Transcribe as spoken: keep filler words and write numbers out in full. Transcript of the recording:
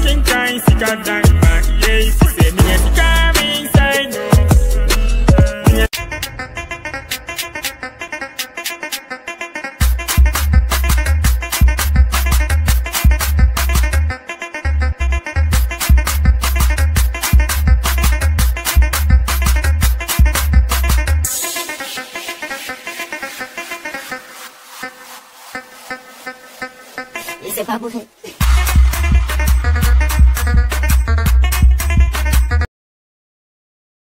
fucking kind, sicker than my yeah. She say me get come inside no. C'est pas bourré.